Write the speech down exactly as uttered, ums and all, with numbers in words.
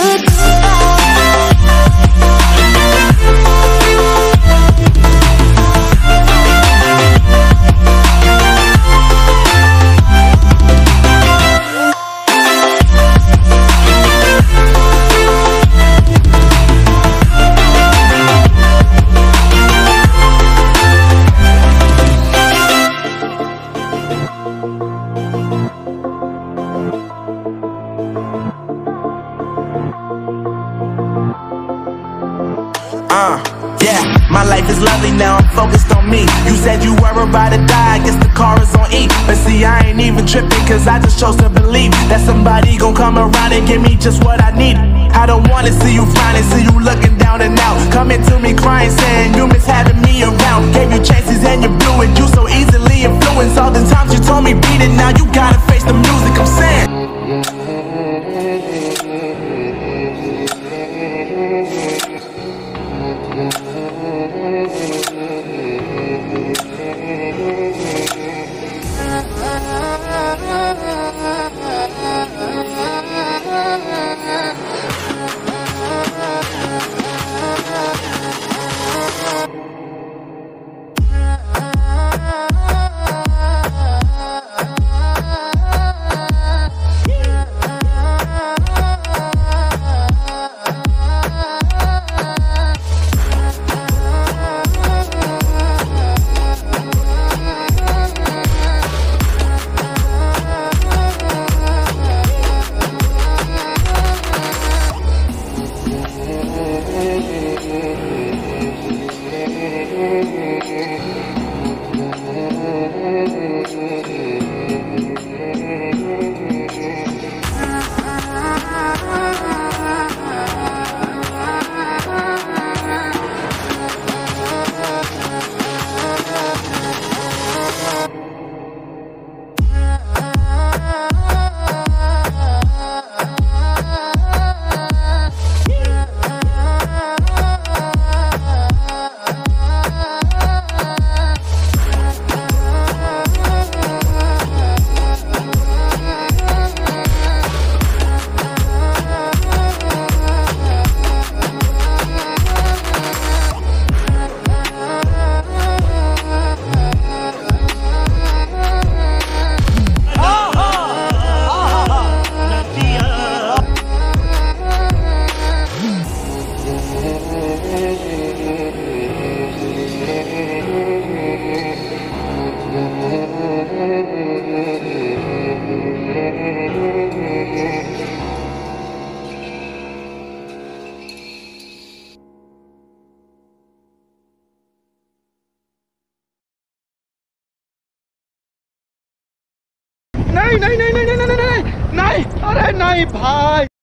Uh, yeah, my life is lovely now, I'm focused on me. You said you were about to die, I guess the car is on E. But see, I ain't even tripping, cause I just chose to believe that somebody gon' come around and give me just what I need. I don't wanna see you frowning, see you looking down and out, coming to me crying, saying you miss having me around. Gave you chances and you blew it, you so easily influenced. All the times you told me beat it, now you gotta face the music, I'm saying. नहीं नहीं नहीं नहीं नहीं नहीं नहीं नहीं अरे नहीं भाई।